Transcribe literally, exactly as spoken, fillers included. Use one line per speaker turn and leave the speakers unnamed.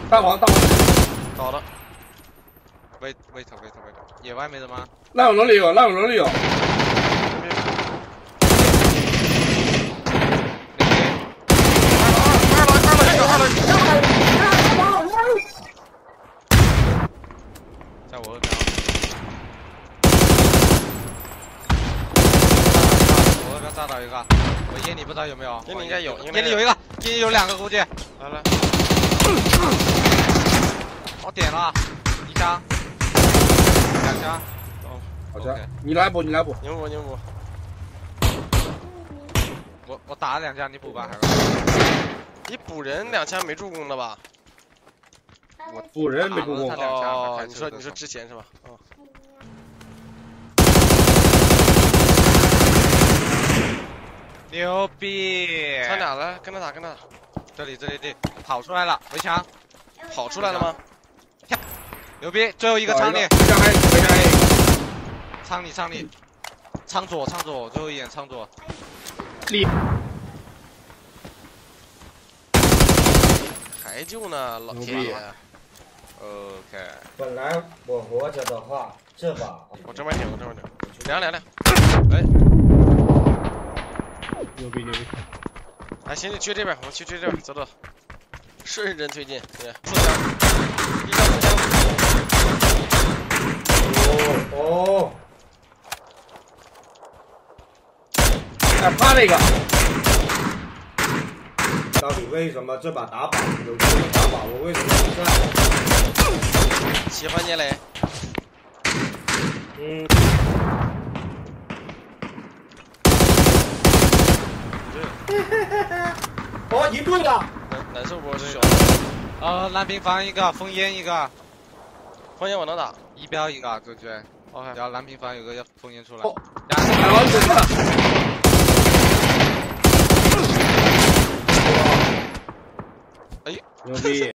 大黄大黄，
倒了。wait wait wait wait， 野外没人吗？
那我楼里有，那我楼里有。
在我这边。我这边炸到一个，我烟里不知道有没有？
烟里应该有，
烟里有一个，烟里有两个估计。
来来。
我点了，一枪，两枪。
哦，好枪。你来补，你来补。
牛补牛补。
我我打了两枪，你补吧，海哥。
你补人两枪没助攻的吧？
我补人没助攻。
哦，你说你说之前是吧？哦。
牛逼！
他俩了，跟他打，跟他打。
这里这里这里，跑出来了，围墙。
跑出来了吗？
牛逼！最后一个仓里。
围墙还有，围墙还有。
仓里仓里，仓左仓左，最后一眼仓左。
里。
还救呢，老铁爷。
OK。
本来我活着的话，这把
我这边顶，我这边顶，凉凉凉。
哎。
牛逼牛逼！
哎，行，你去这边，我们去去这边，走走。顺人推进，对，四枪，一枪四枪。
哦哦。
哎，趴那个。
到底为什么这把打靶有这个打靶，我为什么不在？
喜欢聂磊。
嗯。哦，一队了。
难难受不？兄
呃，蓝平房一个，烽烟一个，
烽烟我能打，
一标一个，对不对
？OK。
然后蓝平房有个要烽烟出来。
哦，海王死了。
哎，
牛逼！